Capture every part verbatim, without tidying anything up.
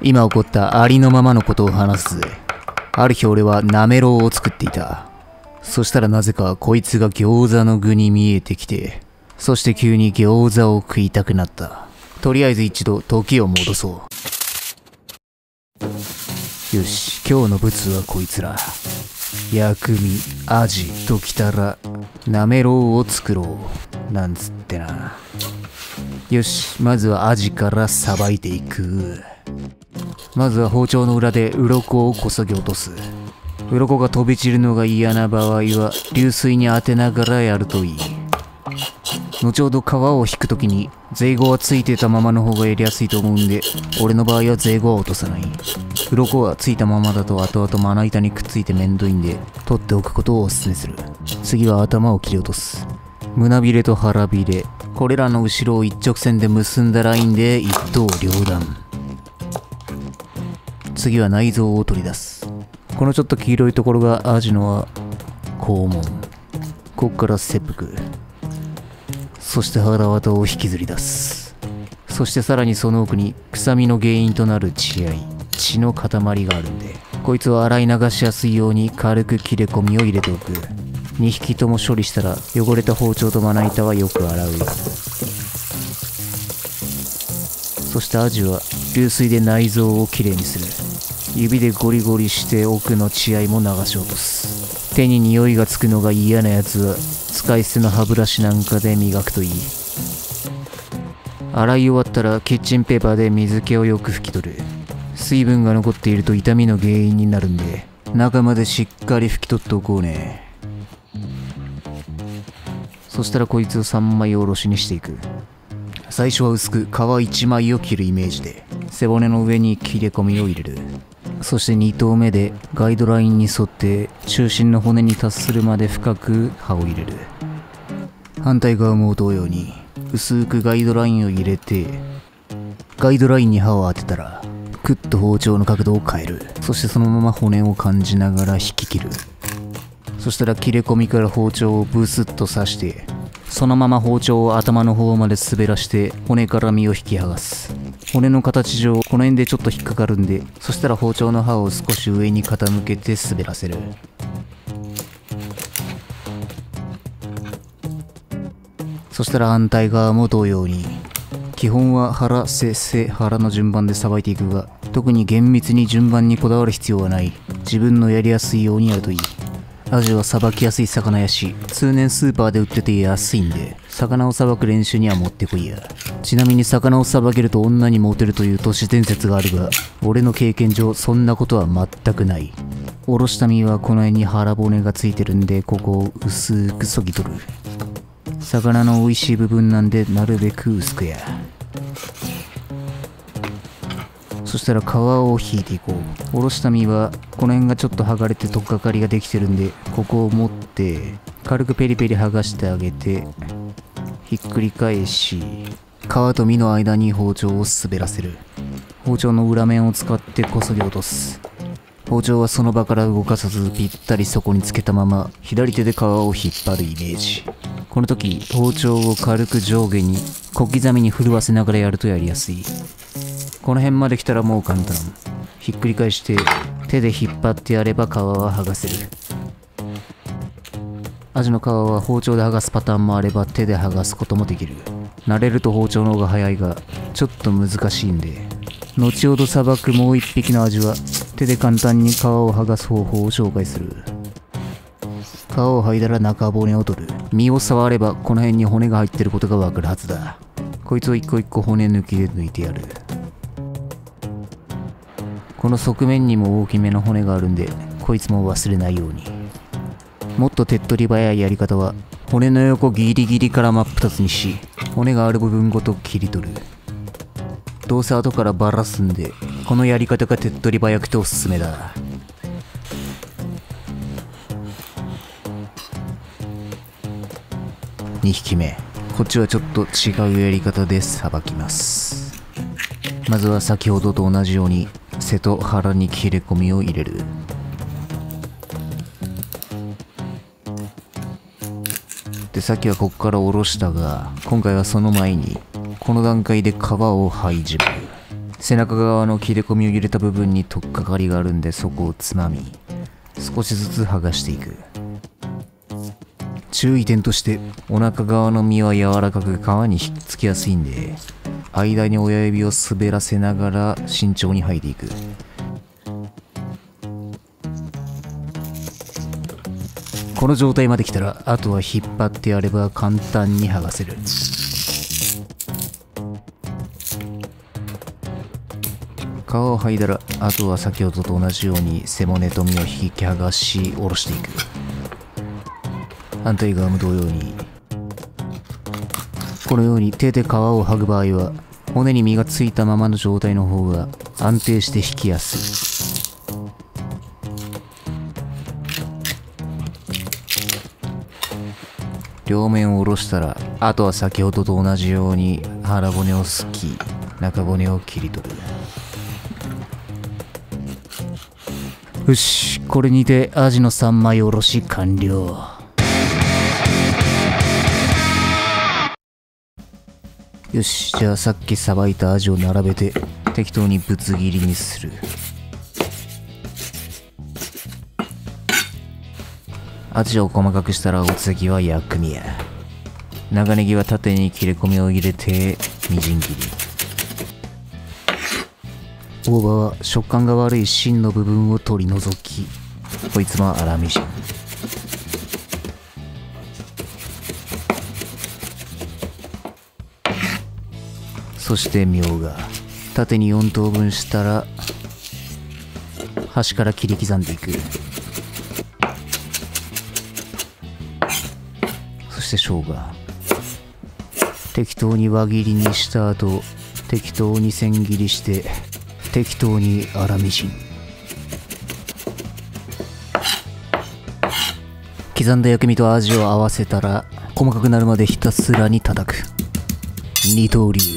今起こったありのままのことを話すぜ。ある日俺はなめろうを作っていた。そしたらなぜかこいつが餃子の具に見えてきて、そして急に餃子を食いたくなった。とりあえず一度時を戻そう。よし、今日のブツはこいつら。薬味、アジときたら、なめろうを作ろう。なんつってな。よし、まずはアジからさばいていく。まずは包丁の裏で鱗をこそぎ落とす。鱗が飛び散るのが嫌な場合は流水に当てながらやるといい。後ほど皮を引くときにゼイゴはついてたままの方がやりやすいと思うんで、俺の場合はゼイゴは落とさない。鱗はついたままだと後々まな板にくっついてめんどいんで取っておくことをおすすめする。次は頭を切り落とす。胸びれと腹びれ、これらの後ろを一直線で結んだラインで一刀両断。次は内臓を取り出す。このちょっと黄色いところがアジのは肛門。こっから切腹。そして腹綿を引きずり出す。そしてさらにその奥に臭みの原因となる血合い、血の塊があるんで、こいつを洗い流しやすいように軽く切れ込みを入れておく。にひきとも処理したら汚れた包丁とまな板はよく洗う。そしてアジは流水で内臓をきれいにする。指でゴリゴリして奥の血合いも流し落とす。手に匂いがつくのが嫌なやつは使い捨ての歯ブラシなんかで磨くといい。洗い終わったらキッチンペーパーで水気をよく拭き取る。水分が残っていると痛みの原因になるんで、中までしっかり拭き取っておこうね。そしたらこいつをさんまいおろしにしていく。最初は薄く皮いちまいを切るイメージで、背骨の上に切れ込みを入れる。そしてに刀目でガイドラインに沿って中心の骨に達するまで深く刃を入れる。反対側も同様に薄くガイドラインを入れて、ガイドラインに刃を当てたらクッと包丁の角度を変える。そしてそのまま骨を感じながら引き切る。そしたら切れ込みから包丁をブスッと刺して、そのまま包丁を頭の方まで滑らして骨から身を引き剥がす。骨の形上この辺でちょっと引っかかるんで、そしたら包丁の刃を少し上に傾けて滑らせる。そしたら反対側も同様に。基本は腹、背、背、腹の順番でさばいていくが、特に厳密に順番にこだわる必要はない。自分のやりやすいようにやるといい。アジはさばきやすい魚やし、通年スーパーで売ってて安いんで、魚をさばく練習にはもってこいや。ちなみに魚をさばけると女にモテるという都市伝説があるが、俺の経験上そんなことは全くない。おろした身はこの辺に腹骨がついてるんで、ここを薄くそぎ取る。魚の美味しい部分なんでなるべく薄くや。そしたら皮を引いていこう。おろした身はこの辺がちょっと剥がれて取っかかりができてるんで、ここを持って軽くペリペリ剥がしてあげて、ひっくり返し、皮と身の間に包丁を滑らせる。包丁の裏面を使ってこそぎ落とす。包丁はその場から動かさずぴったりそこにつけたまま左手で皮を引っ張るイメージ。この時包丁を軽く上下に小刻みに震わせながらやるとやりやすい。この辺まで来たらもう簡単。ひっくり返して手で引っ張ってやれば皮は剥がせる。アジの皮は包丁で剥がすパターンもあれば手で剥がすこともできる。慣れると包丁の方が早いがちょっと難しいんで、後ほどさばくもう一匹のアジは手で簡単に皮を剥がす方法を紹介する。皮を剥いだら中骨を取る。身を触ればこの辺に骨が入ってることがわかるはずだ。こいつを一個一個骨抜きで抜いてやる。この側面にも大きめの骨があるんで、こいつも忘れないように。もっと手っ取り早いやり方は、骨の横ギリギリから真っ二つにし、骨がある部分ごと切り取る。どうせ後からバラすんで、このやり方が手っ取り早くておすすめだ。にひきめ、こっちはちょっと違うやり方でさばきます。まずは先ほどと同じように背と腹に切れ込みを入れる。で、さっきはここから下ろしたが、今回はその前にこの段階で皮を剥いじまう。 背中側の切れ込みを入れた部分に取っかかりがあるんで、そこをつまみ少しずつ剥がしていく。注意点として、お腹側の身は柔らかく皮にひっつきやすいんで、間に親指を滑らせながら慎重に剥いでいく。この状態まで来たら、あとは引っ張ってやれば簡単に剥がせる。皮を剥いだら、あとは先ほどと同じように背骨と身を引き剥がし下ろしていく。反対側も同様に。このように手で皮を剥ぐ場合は、骨に身がついたままの状態の方が安定して引きやすい。両面を下ろしたら、あとは先ほどと同じように腹骨をすき、中骨を切り取る。よし、これにてアジの三枚おろし完了。よし、じゃあさっきさばいたアジを並べて適当にぶつ切りにする。アジを細かくしたら、お次は薬味や。長ネギは縦に切れ込みを入れてみじん切り。大葉は食感が悪い芯の部分を取り除き、こいつも粗みじん。そしてみょうが、縦によん等分したら端から切り刻んでいく。そして生姜、適当に輪切りにした後、適当に千切りして適当に粗みじん。刻んだ薬味と味を合わせたら、細かくなるまでひたすらに叩く。二刀流。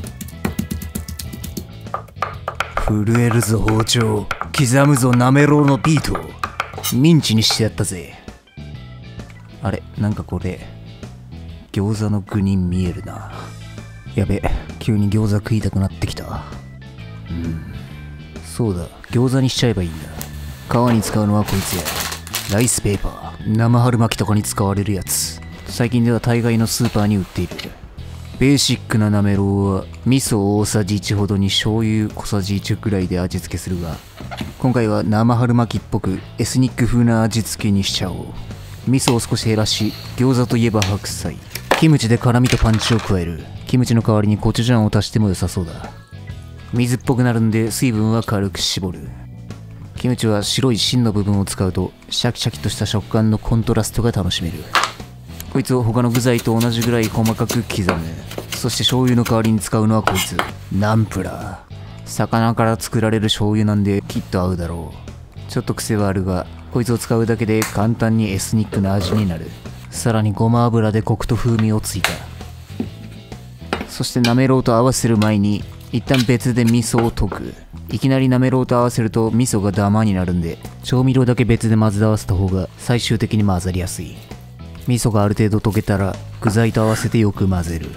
震えるぞ包丁、刻むぞなめろうのビート、ミンチにしてやったぜ。あれ、なんかこれ餃子の具に見えるな。やべ、急に餃子食いたくなってきた。うん、そうだ、餃子にしちゃえばいいんだ。皮に使うのはこいつや。ライスペーパー、生春巻きとかに使われるやつ。最近では大概のスーパーに売っている。ベーシックななめろうは味噌大さじいちほどに醤油小さじいちくらいで味付けするが、今回は生春巻きっぽくエスニック風な味付けにしちゃおう。味噌を少し減らし、餃子といえば白菜、キムチで辛みとパンチを加える。キムチの代わりにコチュジャンを足しても良さそうだ。水っぽくなるんで水分は軽く絞る。キムチは白い芯の部分を使うとシャキシャキとした食感のコントラストが楽しめる。こいつを他の具材と同じぐらい細かく刻む。そして醤油の代わりに使うのはこいつ、ナンプラー。魚から作られる醤油なんできっと合うだろう。ちょっと癖はあるが、こいつを使うだけで簡単にエスニックな味になる。さらにごま油でコクと風味を追加。そしてなめろうと合わせる前に一旦別で味噌を溶く。いきなりなめろうと合わせると味噌がダマになるんで、調味料だけ別で混ぜ合わせた方が最終的に混ざりやすい。味噌がある程度溶けたら具材と合わせてよく混ぜる。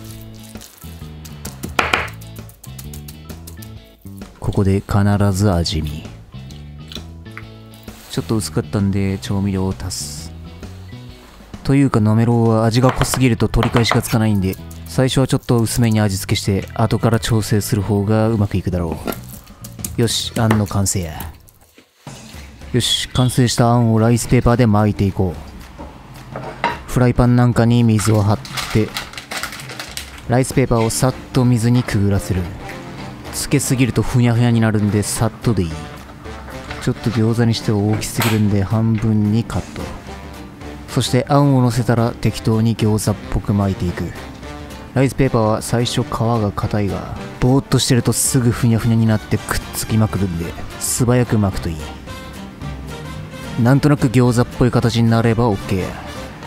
ここで必ず味見。ちょっと薄かったんで調味料を足す。というかなめろうは味が濃すぎると取り返しがつかないんで、最初はちょっと薄めに味付けして後から調整する方がうまくいくだろう。よし、あんの完成や。よし、完成したあんをライスペーパーで巻いていこう。フライパンなんかに水を張って、ライスペーパーをさっと水にくぐらせる。つけすぎるとふにゃふにゃになるんでさっとでいい。ちょっと餃子にしては大きすぎるんで半分にカット。そしてあんを乗せたら適当に餃子っぽく巻いていく。ライスペーパーは最初皮が硬いが、ぼーっとしてるとすぐふにゃふにゃになってくっつきまくるんで、素早く巻くといい。なんとなく餃子っぽい形になれば OK や。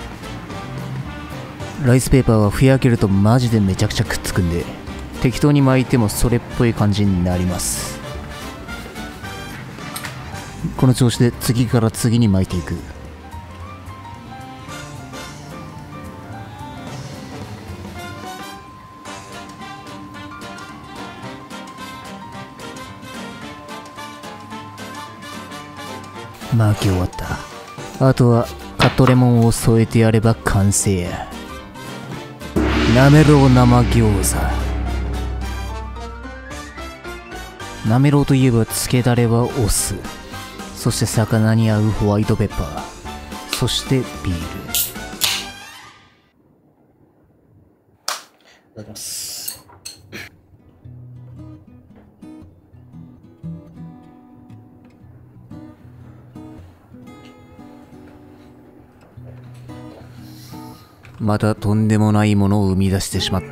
ライスペーパーはふやけるとマジでめちゃくちゃくっつくんで、適当に巻いてもそれっぽい感じになります。この調子で次から次に巻いていく。 巻き終わった。あとはカットレモンを添えてやれば完成や。なめろう生餃子。なめろうといえばつけだれはお酢、そして魚に合うホワイトペッパー、そしてビール。いただきます。 またとんでもないものを生み出してしまった。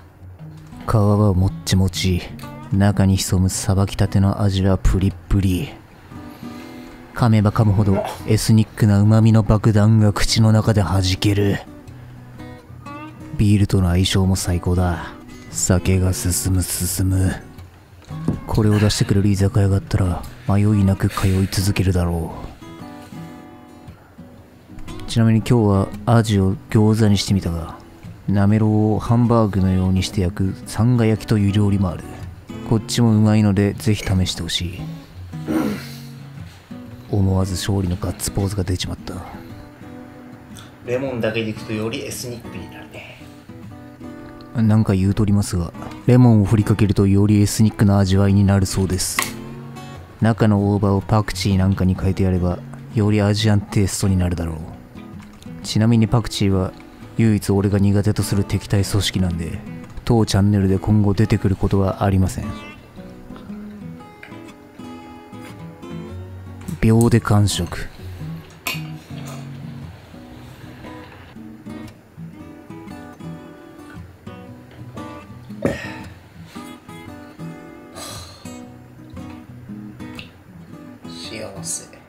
皮はもっちもち、中に潜むさばきたての味はプリップリ。噛めば噛むほどエスニックな旨味の爆弾が口の中で弾ける。ビールとの相性も最高だ。酒が進む進む。これを出してくれる居酒屋があったら迷いなく通い続けるだろう。ちなみに今日はアジを餃子にしてみたが、なめろうをハンバーグのようにして焼くさんが焼きという料理もある。こっちもうまいのでぜひ試してほしい。思わず勝利のガッツポーズが出ちまった。 レモンだけでいくとよりエスニックになるね。 なんか言うとりますが、レモンを振りかけるとよりエスニックな味わいになるそうです。中の大葉をパクチーなんかに変えてやればよりアジアンテイストになるだろう。ちなみにパクチーは唯一俺が苦手とする敵対組織なんで、当チャンネルで今後出てくることはありません。秒で完食。 幸せ。